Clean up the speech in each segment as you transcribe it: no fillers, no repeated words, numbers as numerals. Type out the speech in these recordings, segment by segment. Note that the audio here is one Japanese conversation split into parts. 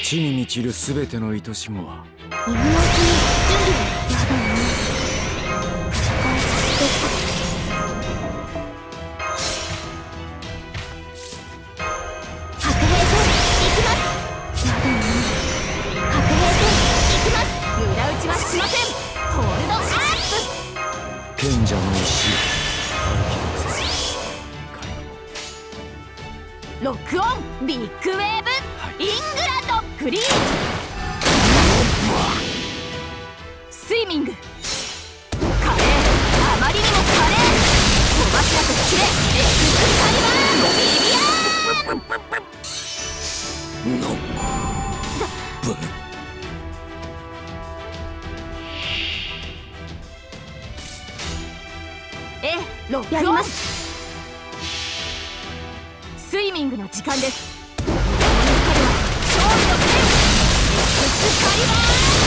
地に満ちるすべての愛し子は今のうちに準備やだよね。白兵戦行きます。やだよね。白兵戦行きます。無駄打ちはしません。ホールドアップ。 賢者の石歩きなさい。 ロックオンビッグウェーブ、イングランドフリーズ。スイミング華麗、あまりにも華麗。小柱とキレエクスカリバービビアロックオン。スイミングの時間です。この光は勝利の剣エクスカリバー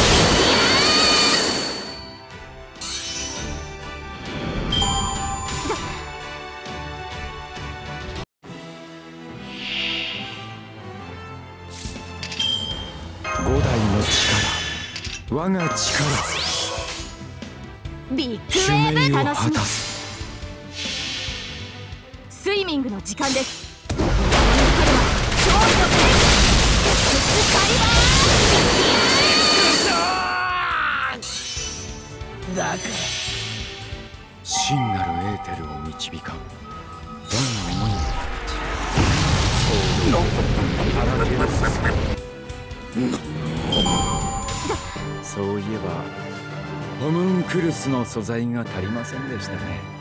五代の力、我が力、 ビッグウ使ェーブ命を楽しみ。 果たす。 スイミングの時間です。この光は勝利の剣エクスカリバー。 だから真なるエーテルを導かん我が思いの形、荒けるそういえばホムンクルスの素材が足りませんでしたね。